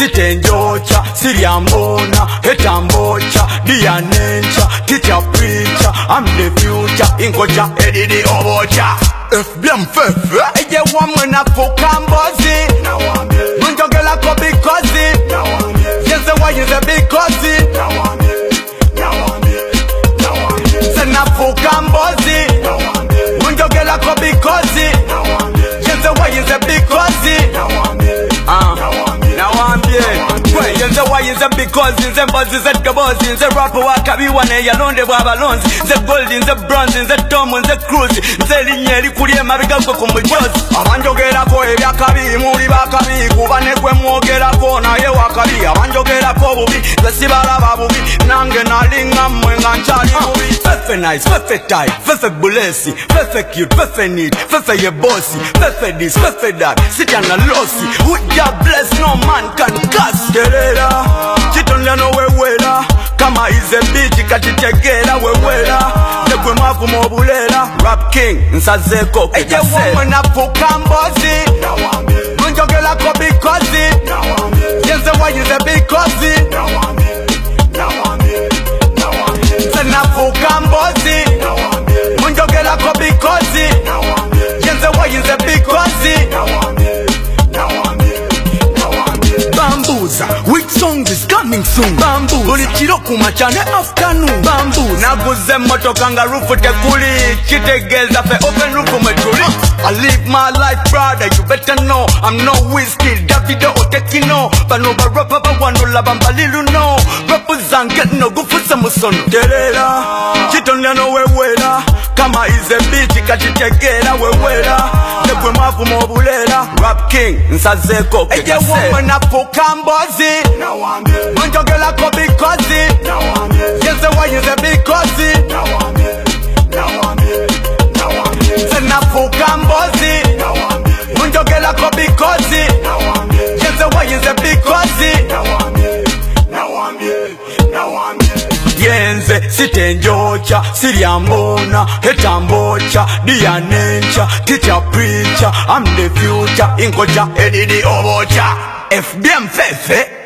sitenjocha, siriambona, etambocha, dianencha, teacher preacher, I'm the future, ingocha, edidi obocha. FEFFE, eje wamwena fukambozi, munjogela ko bikozi, yenze wayenze bikozi, sena fukambozi, munjogela ko bikozi, yenze wayenze bikozi, NAWAMBYE, yenze wayenze bikozi, nze mbozi nze gabozi, nze rap wakabiwa ne yalonde bwabalonzi, nze gold nze bronze nze tom nze cruise, nze linyeri kulie mabigagwe ku mujozi. Abanjogerako ebyakabi muli bakabi, kuba ne gwe mwogerako naye wakabi. Abanjogerako bubi nze sibalaba bubi, nange nalinga mmwe nga nkyali bubi. FEFFE nice, FEFFE tight, FEFFE bulesi, FEFFE cute, FEFFE neat, FEFFE ye bossy, FEFFE this, FEFFE that, sit and a lossy. Who ya bless no man can cast. Gerera, chitonda no wewela, kama ize biti kachitegera wewela. Negwe mafu mobulela, rap king, nsazeko kutase. Eje wamwena fukambozi, munjogela ko bikozi, yenze wayenze bikozi, sena fukambozi, munjogela ko bikozi, yenze wayenze bikozi. Bambuza, which song is coming soon? Bambuza, buli chiro kumachane afternoon. Bambuza, naguze motoka nga rufu tekuli, chitegeza fe open rufu metuli. I live my life brother, you better know. I'm no whiskey, Davido or Tekino. Bano barapa bawanula bambalilu no. Rapu zanget no gufusa musono. Gerera, chitonda no wewela, kama ize biti kachitegera wewela. Negwe mafu mobulela, rap king, nsazeko kutase. Eje wamwena fukambozi, munjogela ko bikozi, yenze wayenze bikozi, sena fukambozi, munjogela ko bikozi, yenze wayenze bikozi. Yenze sitenjocha, siriambona, etambocha, dianencha, teacher preacher, I'm the future, ingocha, edidi obocha. FEFFE.